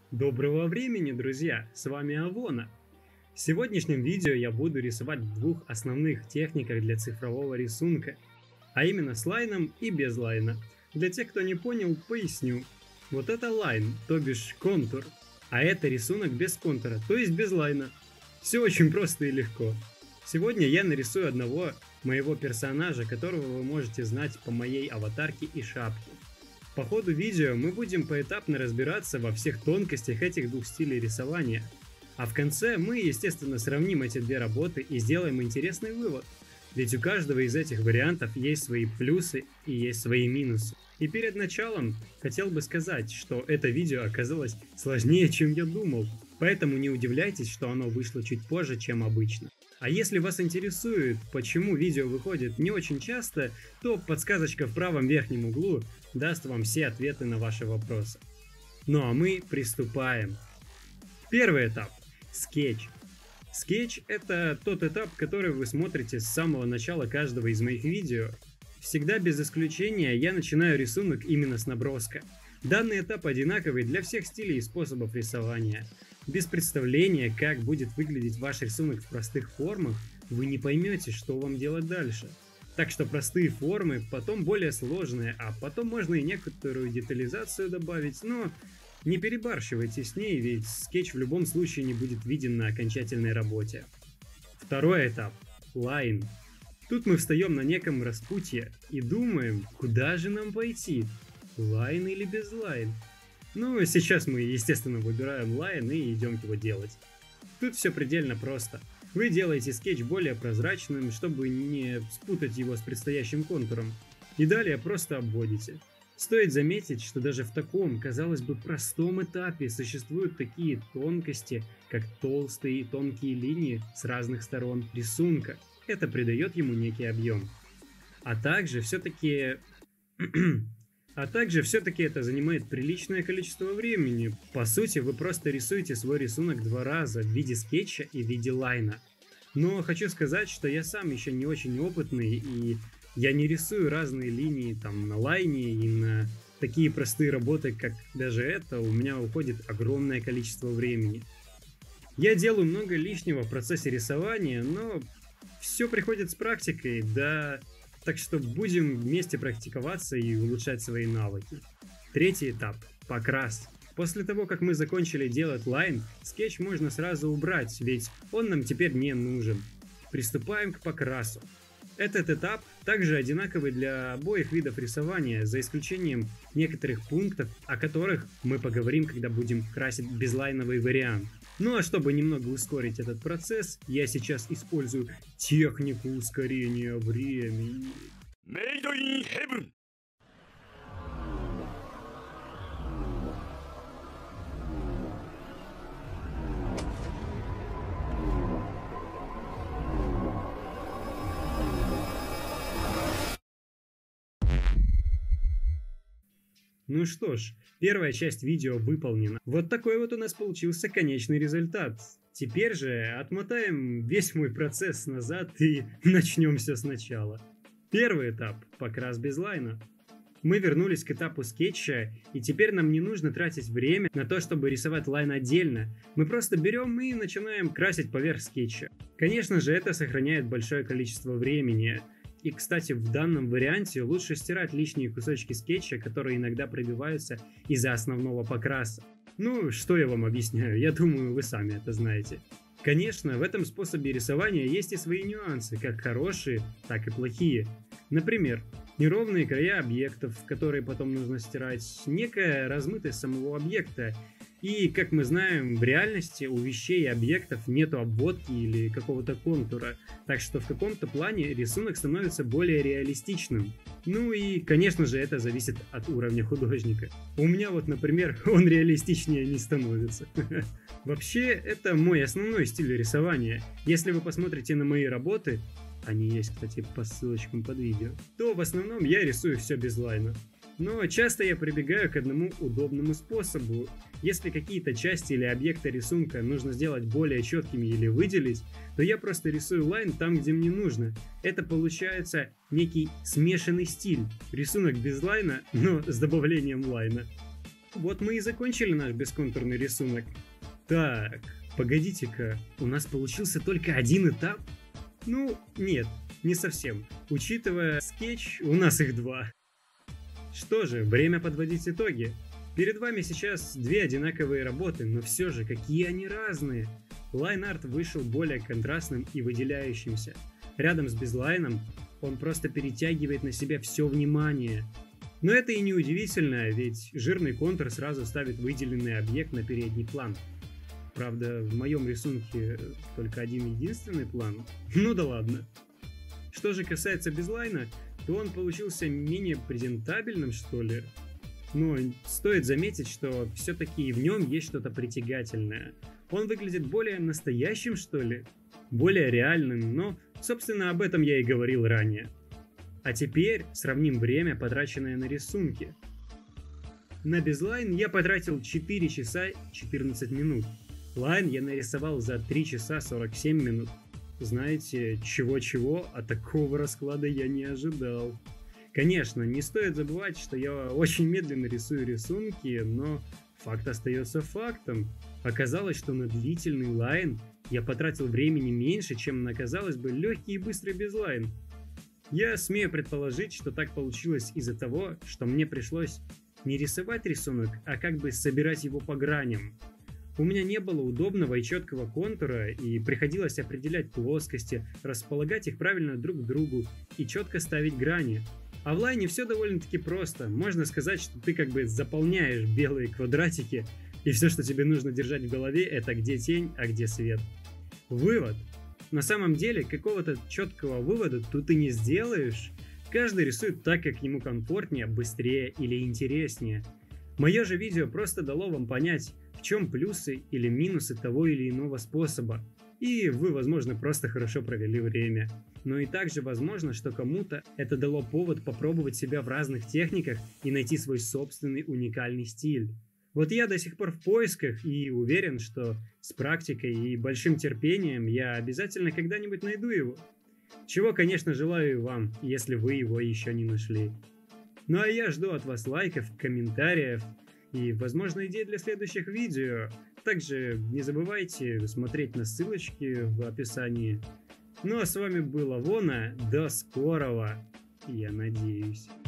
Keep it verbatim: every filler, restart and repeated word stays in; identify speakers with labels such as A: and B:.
A: Доброго времени, друзья! С вами Авона. В сегодняшнем видео я буду рисовать в двух основных техниках для цифрового рисунка, а именно с лайном и без лайна. Для тех, кто не понял, поясню. Вот это лайн, то бишь контур, а это рисунок без контура, то есть без лайна. Все очень просто и легко. Сегодня я нарисую одного моего персонажа, которого вы можете знать по моей аватарке и шапке. По ходу видео мы будем поэтапно разбираться во всех тонкостях этих двух стилей рисования. А в конце мы, естественно, сравним эти две работы и сделаем интересный вывод. Ведь у каждого из этих вариантов есть свои плюсы и есть свои минусы. И перед началом хотел бы сказать, что это видео оказалось сложнее, чем я думал. Поэтому не удивляйтесь, что оно вышло чуть позже, чем обычно. А если вас интересует, почему видео выходит не очень часто, то подсказочка в правом верхнем углу даст вам все ответы на ваши вопросы. Ну а мы приступаем. Первый этап – скетч. Скетч – это тот этап, который вы смотрите с самого начала каждого из моих видео. Всегда без исключения я начинаю рисунок именно с наброска. Данный этап одинаковый для всех стилей и способов рисования. Без представления, как будет выглядеть ваш рисунок в простых формах, вы не поймете, что вам делать дальше. Так что простые формы, потом более сложные, а потом можно и некоторую детализацию добавить, но не перебарщивайте с ней, ведь скетч в любом случае не будет виден на окончательной работе. Второй этап – лайн. Тут мы встаем на неком распутье и думаем, куда же нам пойти, лайн или без лайн. Ну, сейчас мы, естественно, выбираем лайн и идем его делать. Тут все предельно просто. Вы делаете скетч более прозрачным, чтобы не спутать его с предстоящим контуром. И далее просто обводите. Стоит заметить, что даже в таком, казалось бы, простом этапе существуют такие тонкости, как толстые и тонкие линии с разных сторон рисунка. Это придает ему некий объем. А также все-таки... А также все-таки это занимает приличное количество времени. По сути, вы просто рисуете свой рисунок два раза в виде скетча и в виде лайна. Но хочу сказать, что я сам еще не очень опытный, и я не рисую разные линии там на лайне и на такие простые работы, как даже это, у меня уходит огромное количество времени. Я делаю много лишнего в процессе рисования, но все приходит с практикой, да... Так что будем вместе практиковаться и улучшать свои навыки. Третий этап – покрас. После того, как мы закончили делать лайн, скетч можно сразу убрать, ведь он нам теперь не нужен. Приступаем к покрасу. Этот этап также одинаковый для обоих видов рисования, за исключением некоторых пунктов, о которых мы поговорим, когда будем красить безлайновый вариант. Ну а чтобы немного ускорить этот процесс, я сейчас использую технику ускорения времени. Made in heaven. Ну что ж, первая часть видео выполнена. Вот такой вот у нас получился конечный результат. Теперь же отмотаем весь мой процесс назад и начнем все сначала. Первый этап – покрас без лайна. Мы вернулись к этапу скетча, и теперь нам не нужно тратить время на то, чтобы рисовать лайн отдельно. Мы просто берем и начинаем красить поверх скетча. Конечно же, это сохраняет большое количество времени. И, кстати, в данном варианте лучше стирать лишние кусочки скетча, которые иногда пробиваются из-за основного покраса. Ну, что я вам объясняю, я думаю, вы сами это знаете. Конечно, в этом способе рисования есть и свои нюансы, как хорошие, так и плохие. Например, неровные края объектов, которые потом нужно стирать, некая размытость самого объекта. И, как мы знаем, в реальности у вещей и объектов нету обводки или какого-то контура, так что в каком-то плане рисунок становится более реалистичным. Ну и, конечно же, это зависит от уровня художника. У меня вот, например, он реалистичнее не становится. Вообще, это мой основной стиль рисования. Если вы посмотрите на мои работы, они есть, кстати, по ссылочкам под видео, то в основном я рисую все без лайна. Но часто я прибегаю к одному удобному способу. Если какие-то части или объекты рисунка нужно сделать более четкими или выделить, то я просто рисую лайн там, где мне нужно. Это получается некий смешанный стиль. Рисунок без лайна, но с добавлением лайна. Вот мы и закончили наш бесконтурный рисунок. Так, погодите-ка, у нас получился только один этап? Ну, нет, не совсем. Учитывая скетч, у нас их два. Что же, время подводить итоги. Перед вами сейчас две одинаковые работы, но все же, какие они разные. Лайн-арт вышел более контрастным и выделяющимся. Рядом с безлайном он просто перетягивает на себя все внимание. Но это и не удивительно, ведь жирный контур сразу ставит выделенный объект на передний план. Правда, в моем рисунке только один единственный план. Ну да ладно. Что же касается безлайна, то он получился менее презентабельным, что ли. Но стоит заметить, что все-таки в нем есть что-то притягательное. Он выглядит более настоящим, что ли, более реальным, но, собственно, об этом я и говорил ранее. А теперь сравним время, потраченное на рисунки. На безлайн я потратил четыре часа четырнадцать минут. Лайн я нарисовал за три часа сорок семь минут. Знаете, чего-чего, а такого расклада я не ожидал. Конечно, не стоит забывать, что я очень медленно рисую рисунки, но факт остается фактом. Оказалось, что на длительный лайн я потратил времени меньше, чем на, казалось бы, легкий и быстрый безлайн. Я смею предположить, что так получилось из-за того, что мне пришлось не рисовать рисунок, а как бы собирать его по граням. У меня не было удобного и четкого контура, и приходилось определять плоскости, располагать их правильно друг к другу и четко ставить грани. А в лайне все довольно-таки просто. Можно сказать, что ты как бы заполняешь белые квадратики, и все, что тебе нужно держать в голове, это где тень, а где свет. Вывод. На самом деле, какого-то четкого вывода тут и не сделаешь. Каждый рисует так, как ему комфортнее, быстрее или интереснее. Мое же видео просто дало вам понять, в чем плюсы или минусы того или иного способа. И вы, возможно, просто хорошо провели время. Но и также возможно, что кому-то это дало повод попробовать себя в разных техниках и найти свой собственный уникальный стиль. Вот я до сих пор в поисках и уверен, что с практикой и большим терпением я обязательно когда-нибудь найду его. Чего, конечно, желаю вам, если вы его еще не нашли. Ну а я жду от вас лайков, комментариев и, возможно, идей для следующих видео. Также не забывайте смотреть на ссылочки в описании. Ну а с вами был Авона. До скорого, я надеюсь.